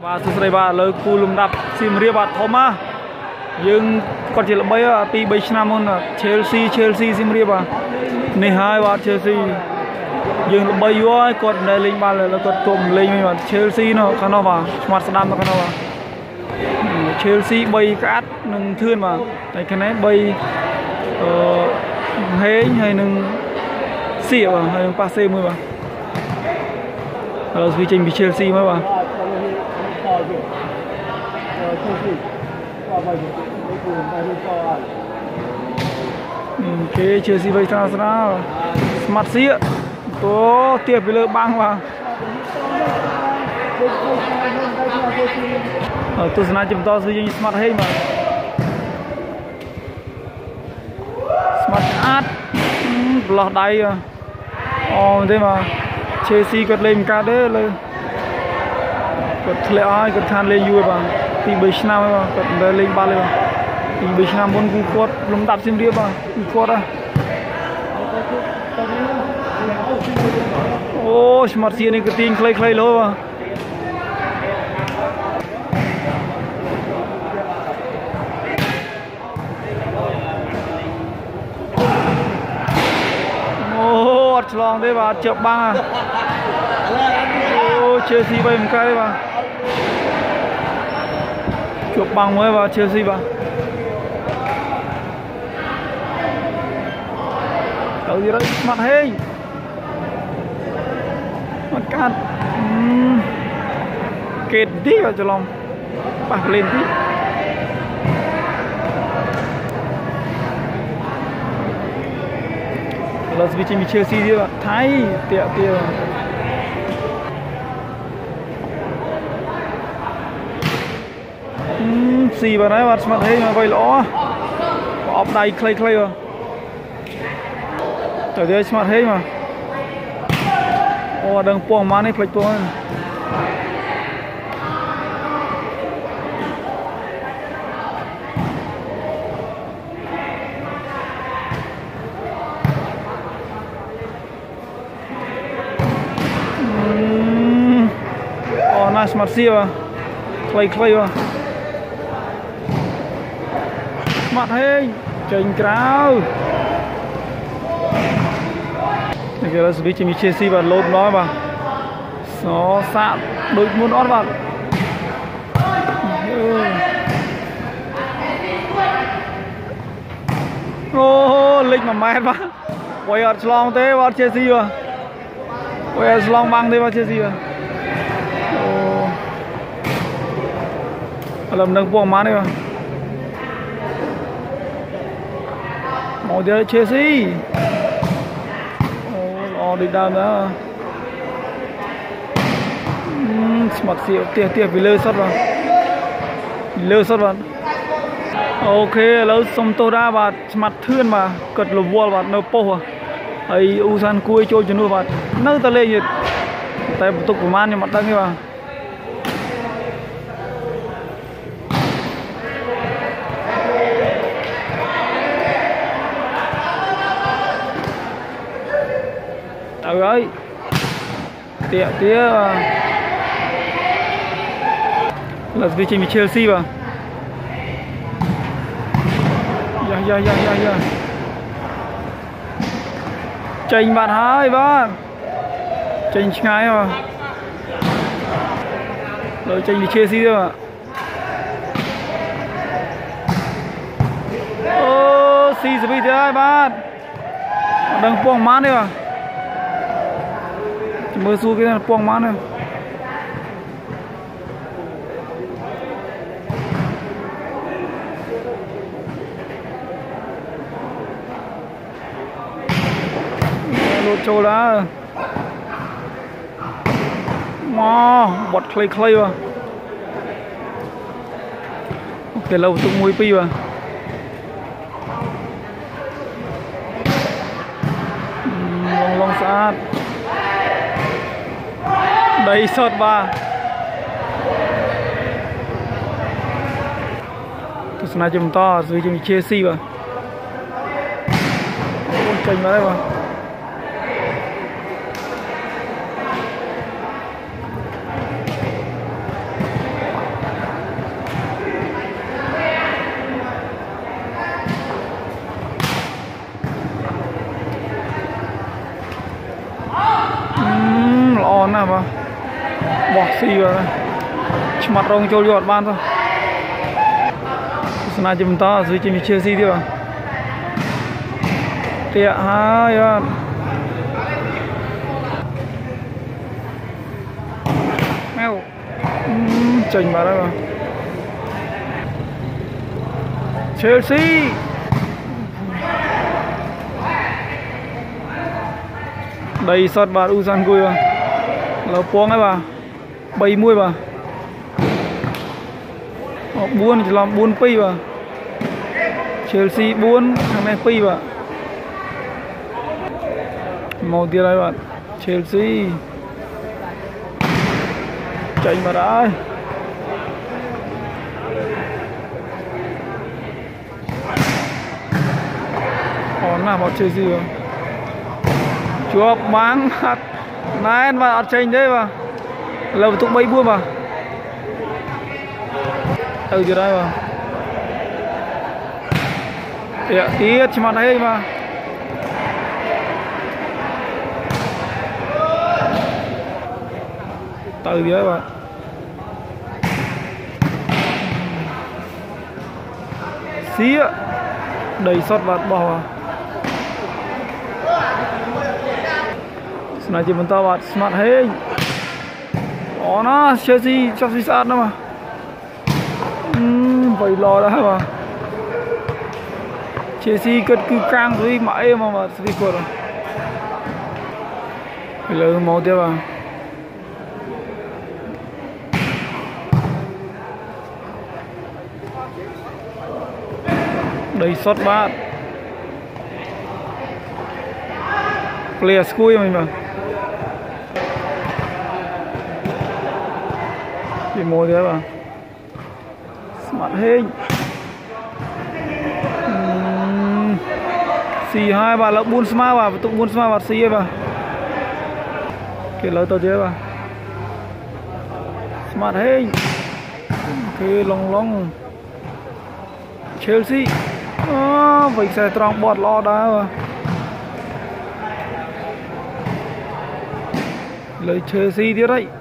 và sự sấy và lời cù lùm đập sim ria bạt thoma nhưng còn chỉ là bây giờ pi bây năm môn Chelsea sim ria và này hai và Chelsea nhưng bây giờ còn đây linh ba là còn tụm linh mà Chelsea nó khá nó vào smart đam nó khá nó vào Chelsea bay cát nâng thươn mà cái này bay hế hay nâng xỉa vào hay nâng passe mới vào rồi vì trình bị Chelsea mới vào cái Chelsea bay sao sao smart xỉa có tiệp với lơ băng vào tôi sẽ nói chấm to sử dụng smart hay mà smart art lọt đầy thế mà Chelsea cất lên cả đấy lên cất lệ ai cất than lên vui mà thì bây giờ mà cất lên ba lên thì bây giờ muốn cũng quật lúng đạp xem đi mà quật à ô smart xịn này cái tin clay lố mà long đấy bà chợp băng à ô Chelsea bay một cái đấy bà chụp băng mới vào Chelsea bà đâu gì đấy mặt hình mặt cát kẹt tí vào cho lòng bạc lên tí là vì chỉ Chelsea đi thái tiệt xì vào đấy mặt thấy mà quay lõ ốp đầy clay rồi tới đây mặt thấy mà ô đừng buông má này plek buông nice Marcia clay vào mặt hay trình cáo này kia là sự chỉ Chelsea và lốp nói mà nó sạn đội muốn ót vào ô lịch mà mệt quá quay ở long thế vào Chelsea mà quay ở long băng thế vào Chelsea mà làm nâng buông má này mà màu đi Chelsea đi đam đó smart xịu tiệp vì lơ sót vào ok lâu xong tôi ra và mặt thươn mà cật lục vua và nợ po à ấy usan cui trôi cho nuôi và nợ ta lên gì tay tục của man nhưng mặt đăng mà rồi tía là vì chỉ Chelsea vào dạ tranh bạn hai ba tranh ngay mà rồi tranh Chelsea rồi ô xì gì thế ai bạn đang buông má đấy mà mưa xu cái này buông má này lột trâu lá bọt clay vào ok lâu tụng mùi pi vào long sát đầy sọt ba tôi sẽ nói chùm to rồi chùm Chelsea vào chênh vào đây vào Chelsea và mặt rong trôi giọt ban thôi sna chim to dưới chim Chelsea đi vào tiệt hai bạn mèo chỉnh vào đây mà Chelsea đầy sọt vào Usan Gui vào là poang ấy bà 70 bà buôn thì làm buôn pi bà Chelsea buôn thằng này pi bà màu tiền đây bạn Chelsea chạy mà đã còn nào vào Chelsea rồi chúa mang hạt này mà ở tranh đấy mà lâu tụng bay buôn mà từ từ đây mà tiết chỉ mặt đây mà từ dưới mà xí đầy sót vạt bò à này chỉ muốn tao bạn smart hết ó nó Chelsea sát đó mà phải lo đó mà Chelsea cất cứ căng rồi mãi mà speaker rồi phải lấy máu tiếp vào đầy sót bát player square mình mà thì mua thế mà smart hình xì hai bà là buôn smart và tụng buôn smart và xì mà cái lời tao thế mà smart hình cái long Chelsea vậy sẽ tròn bọt lo đá mà lời Chelsea tiếp đấy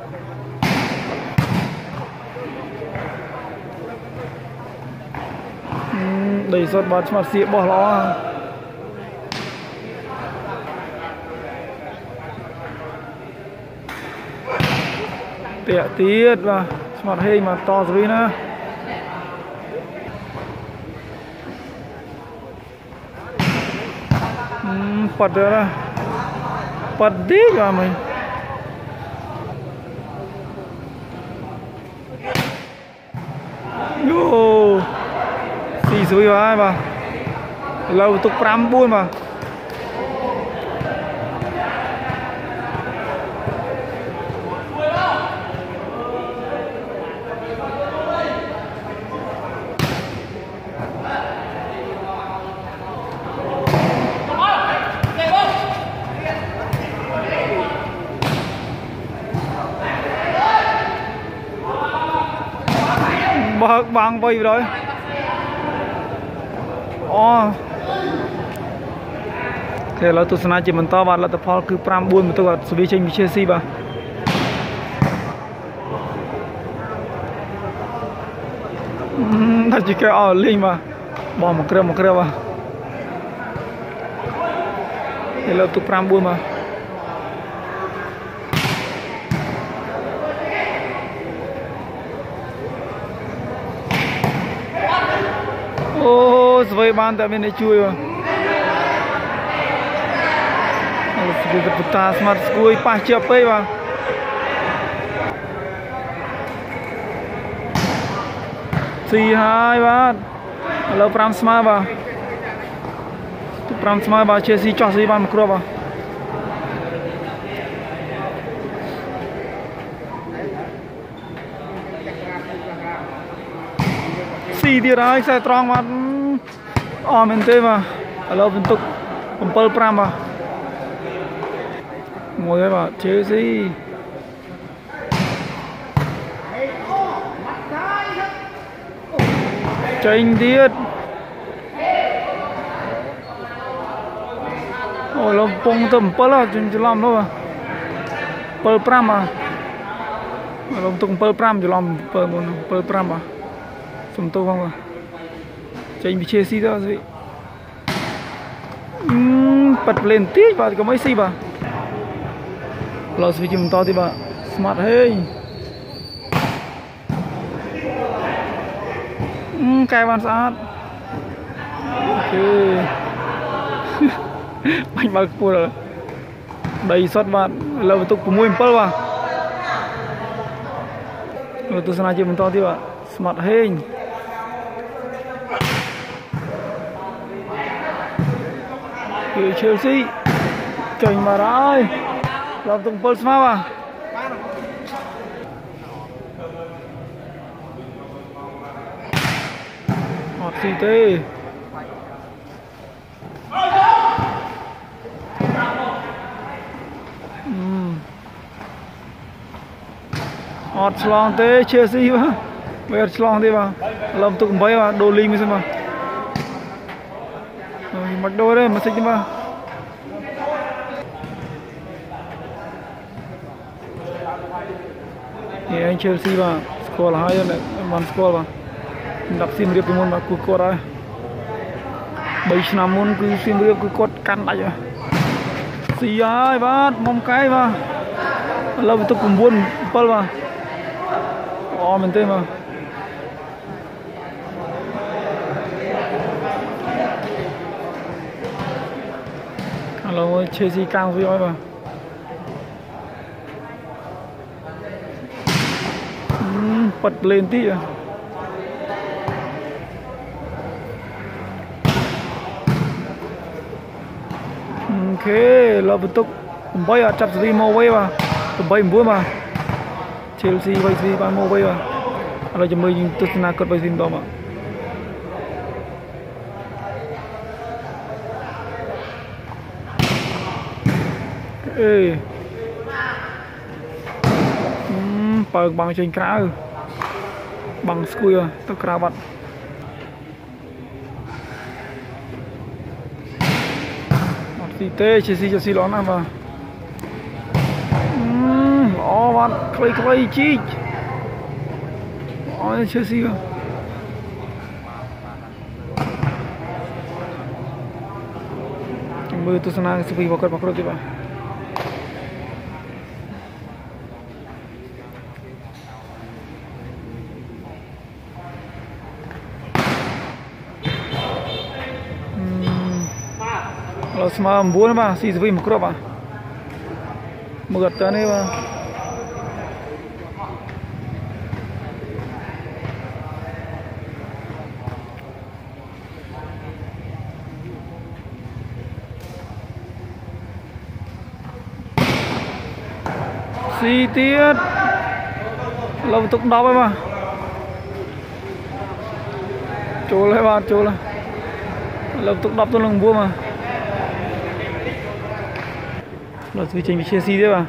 đầy sọt bát mặt xịa bỏ lo tệ tiết và mặt hay mà to rồi nè bật ra bật đi cả mình yo xì suối vào mà lâu tục pram buôn mà bằng vây rồi thế là tôi sẽ chỉ mình to và là tập phò cứ pram buôn mà tôi gọi xử lý trên Chelsea bà thật chỉ cái linh mà bỏ một cái bà thế là tôi pram buôn mà sebagai bahan tak boleh cuy bang. Kalau sudah putar smart skuy pas siapa bang. Si hai bang. Kalau pram smart bang. Tu pram smart bang Chelsea cos si bang makro bang. Si dia rai saya terang bang. Mente mà alo bentuk empel pram mà mua cái mà Chelsea tranh tiết ôi nó bông tầm empel là chừng làm đâu mà empel pram mà lồng tung pơ pram cho lòng pơ pram à sum tô không à chạy bị chia xí đó gì bật lên tí và có mấy xí bà lo suy chim to thì bà smart hey cài bàn sát ok bánh bạc cua rồi đầy sót bạn lâu tục của mùi pơ bà lo tu sana chim to thì bà smart hey Chelsea chỉnh mà rồi làm tung pulse mà bà hot city hot slong thế Chelsea mà bây giờ slong thế mà làm tung bay mà đồ linh mới mà mặc đồ đấy mà xích mà anh Chelsea mà score hai rồi man score mà đập sim riệp môn mà cú cột rồi 3 ឆ្នាំមុនគឺសៀមរាបគឺគាត់កាន់ដាច់ស៊ីហើយបាទមុំកែបាទឥឡូវទៅ9 7បាទអូមែនទេបាទឥឡូវឆេស៊ីកាំងវាហើយបាទបិទលេនទីโอเคเราបន្ទុក8អត់ចាប់សេរីមកវិញបាទ8 9បាទ Chelsea វិញសេរីបានមកវិញបាទឥឡូវចាំមើលយើងទស្សនាគាត់វិញម្ដងបាទអេបើកបាំងចេញក្រៅបាំងស្គួយទៅក្រៅបាត់thế chỉ cho xí lón nào mà ó bạn clay chi ó chơi xí cơ mưa tôi sang sẽ vào cột bakro tiba kalau semalam bulan bah si sepi makro bah megat ni bah si tiết lâu tục đau ấy mà chố lại bà chố lại lâu tục đau tôi lồng bua mà rồi tôi trình bị chia xí đấy bà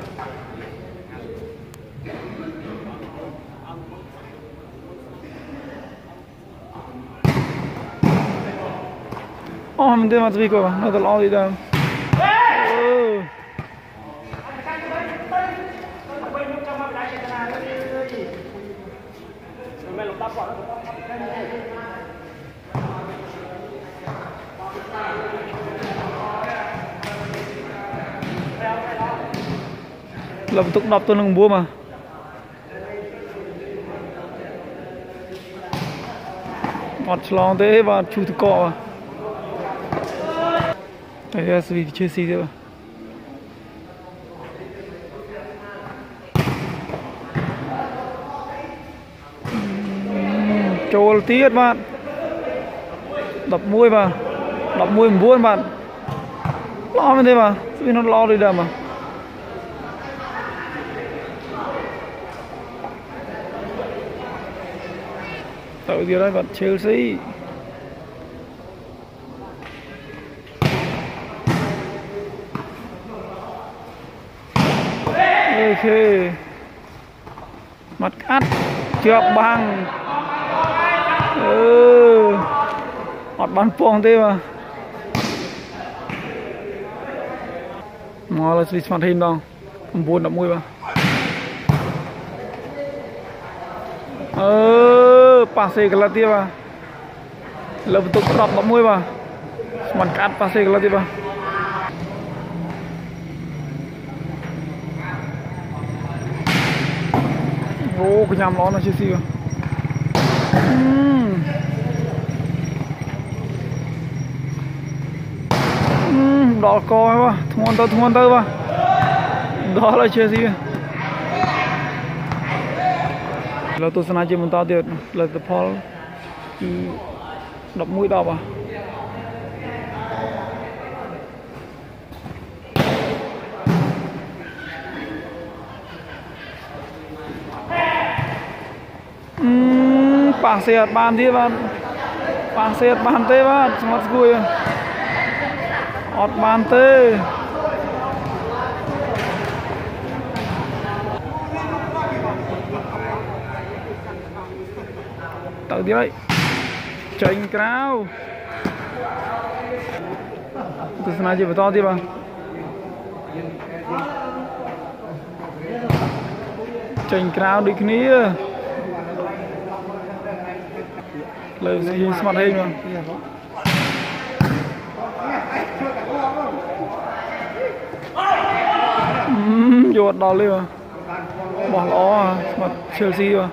mình đây mà tôi coi bà nó lo gì đâu là tục đọc tôi nâng búa mà ngọt lòng thế và chú thức cọ mà đây là vì chơi xí thế mà trôi tiết bạn đập môi mà đập môi buôn bạn lo như thế mà vì nó lo đi đâu mà tự gì đây bạn Chelsea ok mặt cắt chọc bằng mặt bắn phong thế mà là smart hình đâu buồn đậm môi mà pase ke lat dia bah lo betul drop tak mui bah seman kat pase ke lat dia bah oh kenyam lo na Chelsea bah đỏ coi quá thua tới quá đó là Chelsea là tôi sẽ nói chuyện một taoទៀតlà tập Paul đập mũi đau à pasir ban dia ban pasir ban te ban smart gue ọt ban te tự đi đấy chỉnh cao tôi sẽ nói gì với to đi bà chỉnh cao đi kia lời gì smart hình mà vô đỏ lên mà bỏ ló smart Chelsea mà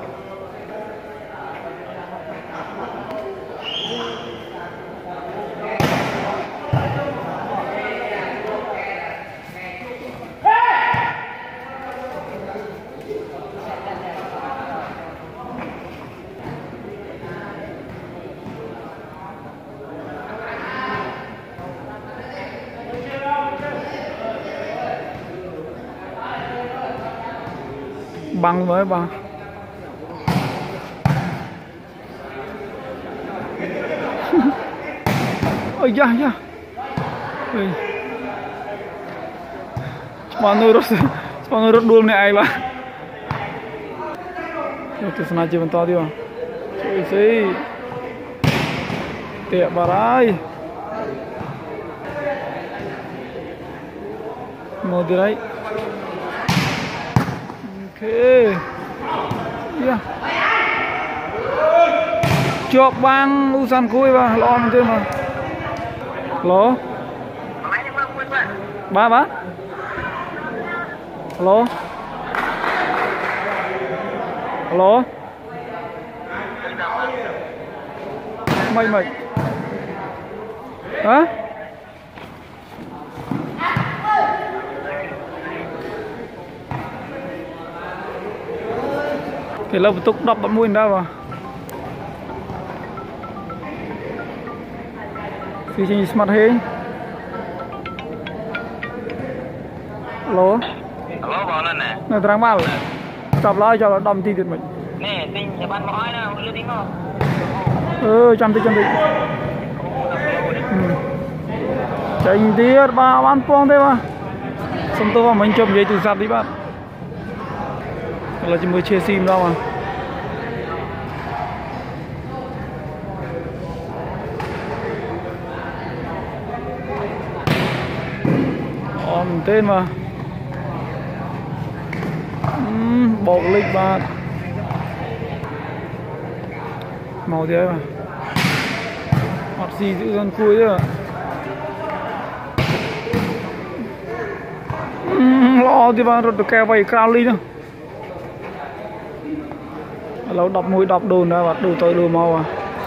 băng với bà ôi da da Spanurut dulu nih ai bah itu sengaja bentar dia cuy sih tiap barai mau dirai okay. Iya. Chọc bang urusan kue bah, lo nanti mah. Lo? Ba? Halo? Halo? Mày. Hả? Thì lâu tục đọc bấm mùi đâu à phi trình smart hình alo bảo lên nè này terang mal chọc lại cho nó đâm ti tuyệt mình nè tinh nhà ban mỏi nè lưu tính không chăm tí chỉnh tiết ba ban phong thế mà xong tôi vào mình chụp giấy từ sạp đi bạn là chỉ mới chia sim đâu mà tên mà bột lịch bạc màu thế mà hoặc gì giữ dân cùi chứ lo thì bạn rồi kèo vậy cao ly nữa lâu đọc mũi đọc đồn ra và đồ tới đồ màu à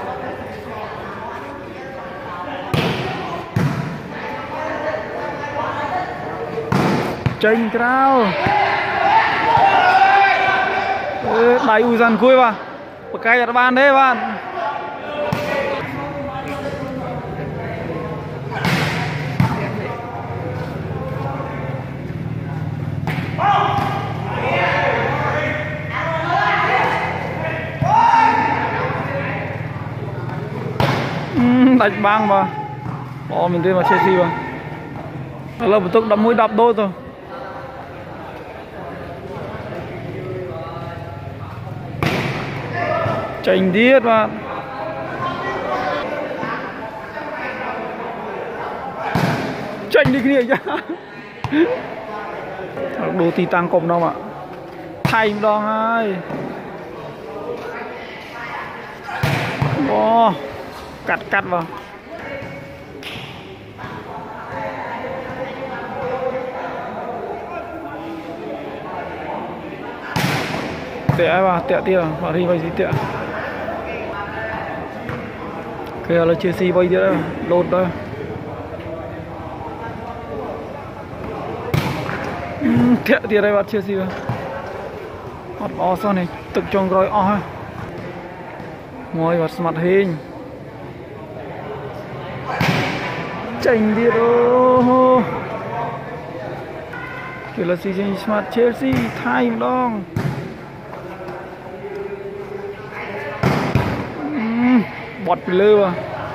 chênh cao đáy ui dần khui vào một cái đặt bàn đấy bạn đánh băng mà bỏ mình tên vào Chelsea mà là một tức đập mũi đập đôi thôi chỉnh tiết bạn chỉnh đi kia chứ đồ tí tăng cộp đâu ạ thay đo hai cắt vào tẹt vào tẹt tia vào đi vậy gì tẹt kia là Chelsea bây giờ lột đó tẹt tia đây vào Chelsea vào hot o sao này tự trong rồi o ha ngồi vào mặt hình chành đi đâu kia là season smart Chelsea thay đong bọt lơ vào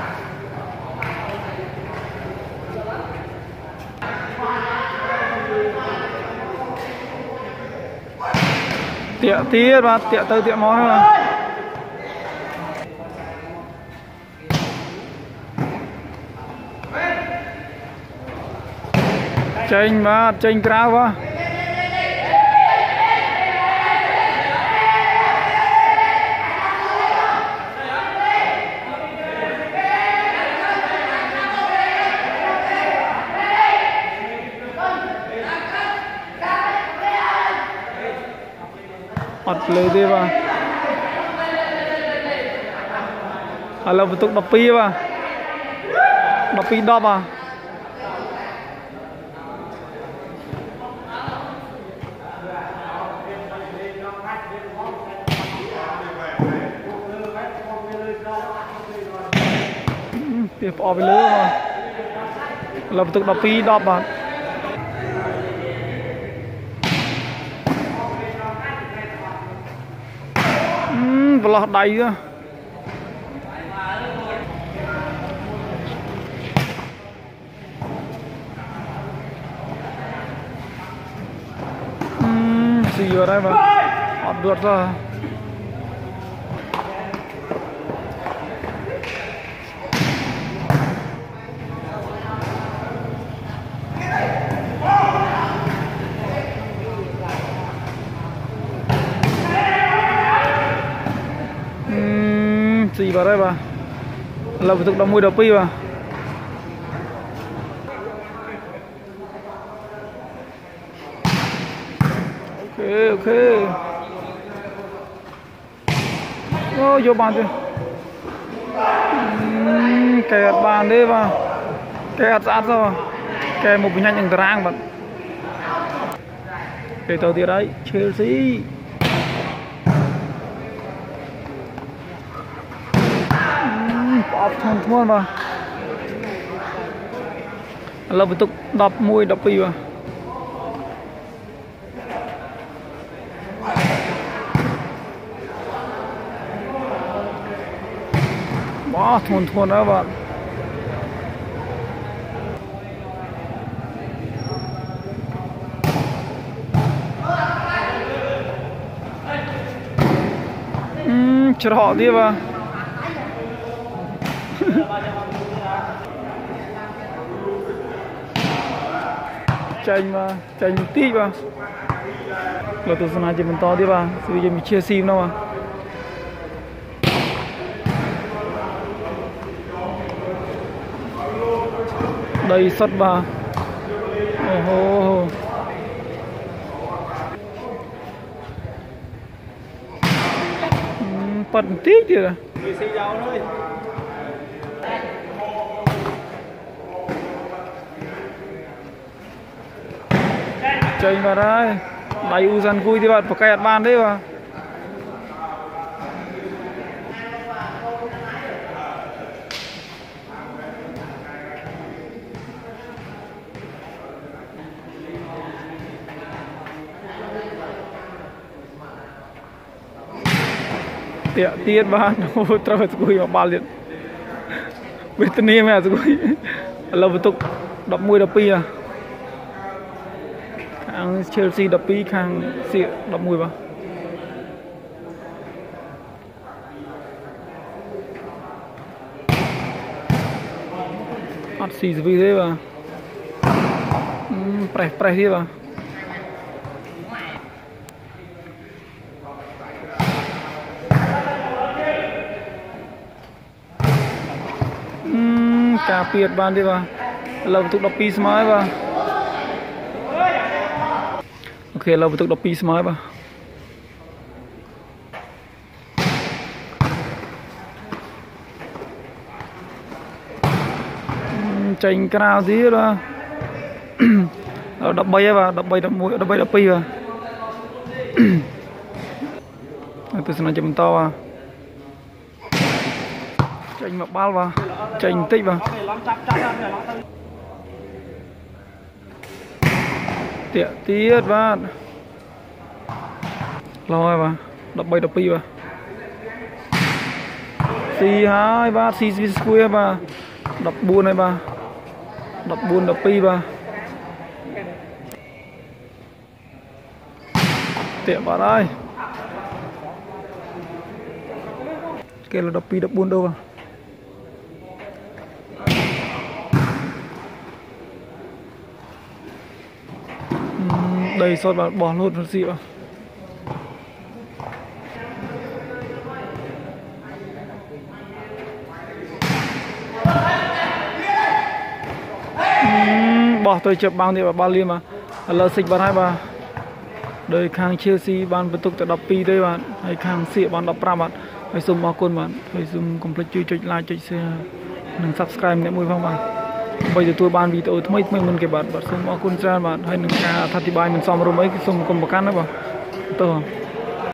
tiện tiết và tiện tới tiện món nữa chênh và chênh cao vàoเลยดีป่ะเราไปตุกดอกปีป่ะดอกปีดอกป่ะเดี๋ยวออกไปเลยป่ะเราไปตุกดอกปีดอกป่ะlọt đầy á gì ở đây mà hot được ra gì vào đây bà là phải thực đóng mùi đập pi bà ok vô bàn chưa kẹt bàn đi bà kẹt sát rồi kẹt một nhanh những rang bạn để đầu tiên đấy Chelsea thằng thua màเราไปตุกดับมวยดับปีว่ะว้าทนนะบ้านchở họ đi vào chanh mà chanh tí vào là tôi sẽ chỉ mình to đi vào bây giờ mình chia sim đâu mà đây sắt vào oh bận tí kìa chơi vào đây đầy uzan cùi thì bạn phải cài bàn đấy mà tiện tiết bàn terus cùi mà bàn liền bên tên em à cùi lâu một tục đập môi đập pi à Chelsea đập pi khang xịn đập mùi vào hot xì gì thế vào press đi vào cà piệt ban đi vào là tục đọc pi smile vào ok là tục đọc pi smile vào tranh cao tí đó đập bay vào đập bay đập mũi đập bay đập pi vào tôi sẽ nói chấm to vào tranh mặc bao vào tranh tích vào tiện tiết vào lôi vào đập bay đập pi vào xì hai ba xì square vào đập buôn này vào đập buôn đập pi vào tiện vào đây cái là đập pi đập buôn đâu vào đây soi vào bỏ lột một xị vào bỏ tôi chụp bao nhiêu vào bao liêm mà lỡ xịt vào hai bà đời khang Chelsea ban vận tục tại đập pi đây bạn hay khang xịa ban đập ra bạn hay zoom vào con bạn hay zoom complete chui chui like chui share đừng subscribe để mùi phong bạn bây giờ tôi ban video thay mình cái bạn zoom vào con ra bạn hay đừng cả thật thì bài mình xong rồi mấy cái zoom còn một can nữa vào tôi